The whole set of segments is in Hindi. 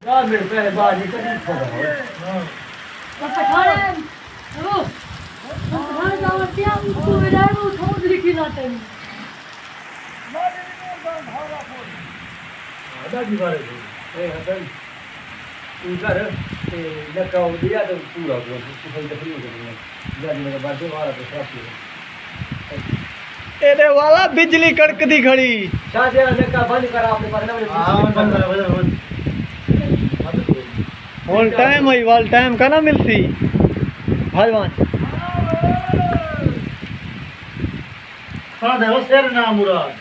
4 मिनट पहले बाजी कभी छोड़ा हो पठाने हेलो पठाने का वर्तिया उसको विदाई में उठाओ लिखी लाते हैं आधा की बात है हसन उधर लगा दिया तो पूरा हो उसको कोई तकलीफ नहीं है जाने के बाद वाला तो साफ तेरे वाला बिजली कड़कती खड़ी शादी लगा बंद कर आपने पर ना बंद कर ऑल टाइम है ऑल टाइम का ना मिलती भगवान हां देखो शेर ना मुराद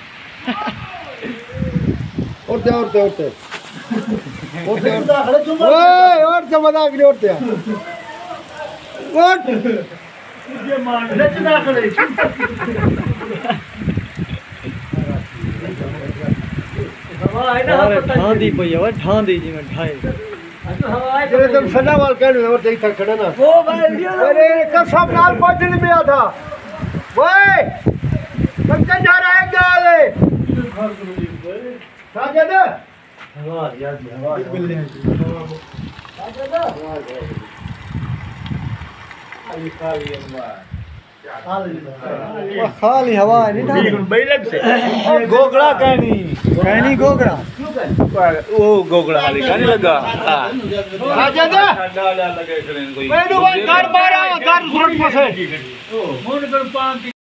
ओरते ओए ओरते मजा के ओरते ओट ये मान रचना करे हवा है ना ढांदी पई है ढांदी जी में ढाई तेरे तुम सदा वाल कहने और देख तक खड़ा ना वो भाई अरे कल सब नाल पहुंचने में आ था ओए पंकज जा रहा है गाले साजद हवा यार हवा साजद खाली खाली खाली हवा नहीं था बैलक से गोगड़ा कहनी गोगड़ा वो गोगड़ा वाली कहने लगा साजद डाला लगे कोई मैं दुकान कर मारा 10 मिनट में से मोन कर 5